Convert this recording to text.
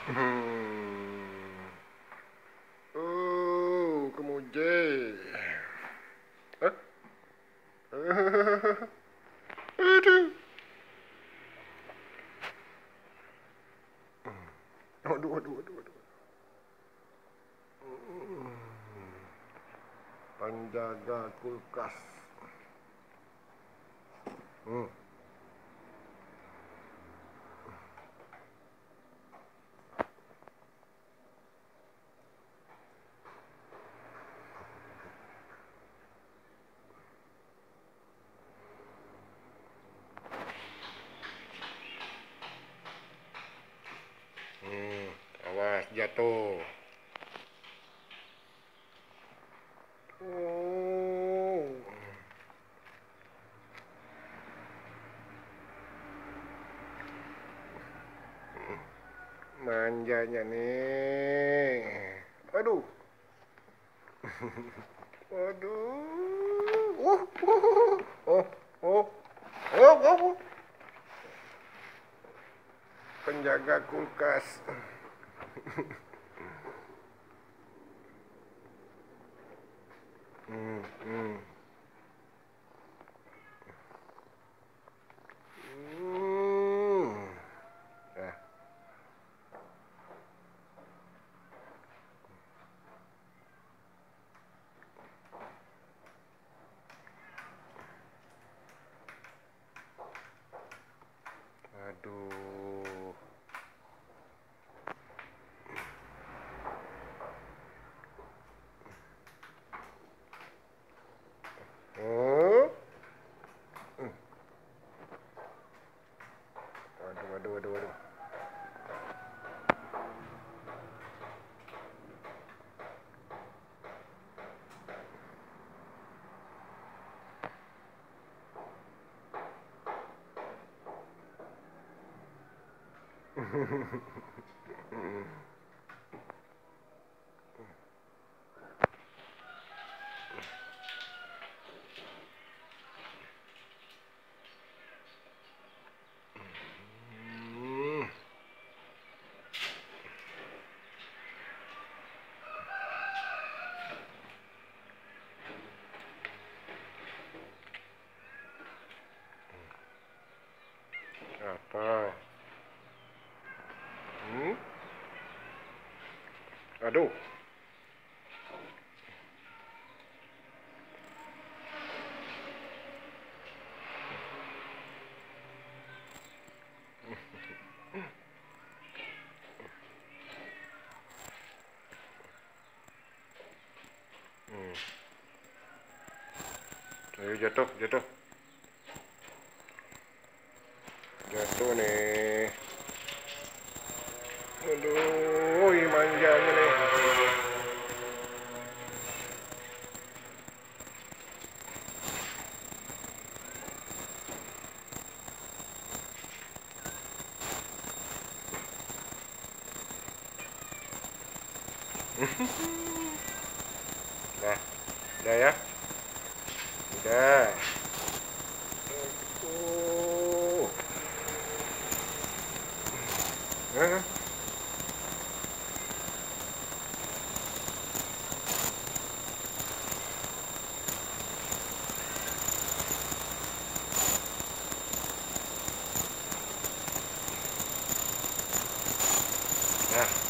Hmm. Oh, kemudian. Hah? Aduh. Aduh, aduh, aduh, aduh. Penjaga kulkas. Hmm. Awas jatuh. Oh. Manjanya nih. Aduh. Aduh. Oh. Oh. Oh. Penjaga kulkas. Hmm, hmm. Hmm. Eh. Aduh. Oh. Aduh, aduh, aduh, aduh. Hmm. Apa? Hmm? Aduh. Hmm. Ayo jatuh, jatuh. Jatuh nih. Aduh, ini manjanya nih. Nah, udah ya. Udah. Oh. Hah? Nah.